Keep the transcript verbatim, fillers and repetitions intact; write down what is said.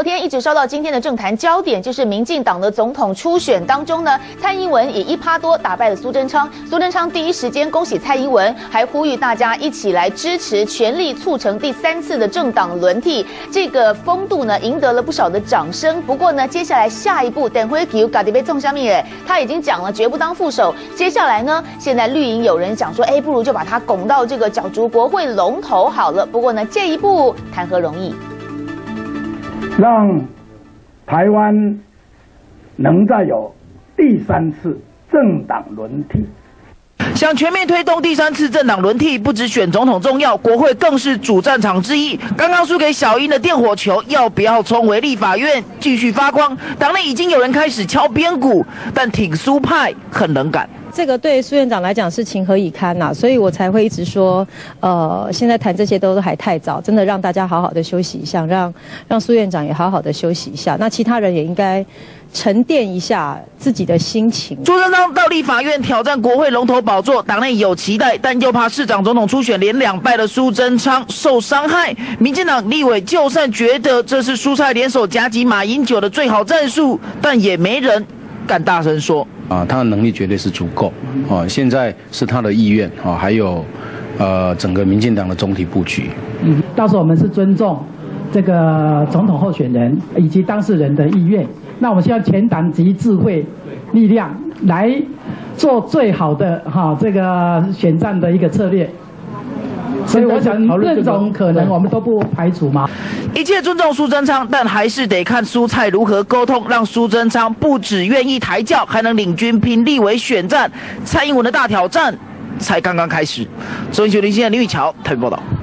昨天一直烧到今天的政坛焦点，就是民进党的总统初选当中呢，蔡英文以一趴多打败了苏贞昌。苏贞昌第一时间恭喜蔡英文，还呼吁大家一起来支持，全力促成第三次的政党轮替。这个风度呢，赢得了不少的掌声。不过呢，接下来下一步，等会给嘎迪被种下面，他已经讲了绝不当副手。接下来呢，现在绿营有人讲说，哎，不如就把他拱到这个角逐国会龙头好了。不过呢，这一步谈何容易？ 让台湾能再有第三次政党轮替。 想全面推动第三次政党轮替，不只选总统重要，国会更是主战场之一。刚刚输给小英的电火球，要不要冲回立法院继续发光？党内已经有人开始敲边鼓，但挺苏派很能干。 这个对苏院长来讲是情何以堪呐、啊，所以我才会一直说，呃，现在谈这些都还太早，真的让大家好好的休息一下，让让苏院长也好好的休息一下，那其他人也应该沉淀一下自己的心情。 朱贞昌到立法院挑战国会龙头宝座，党内有期待，但又怕市长、总统初选连两败的苏贞昌受伤害。民进党立委就算觉得这是蔬菜联手夹击马英九的最好战术，但也没人敢大声说。 啊，他的能力绝对是足够哦。现在是他的意愿哦，还有呃整个民进党的总体布局。 嗯，到时候我们是尊重这个总统候选人以及当事人的意愿。那我们需要全党集智慧力量来做最好的哈这个选战的一个策略。 所以我想，任种可能我们都不排除嘛。 一切尊重苏贞昌，但还是得看苏蔡如何沟通，让苏贞昌不只愿意抬轿，还能领军拼立委选战。蔡英文的大挑战才刚刚开始。中央新闻林玉桥台北报道。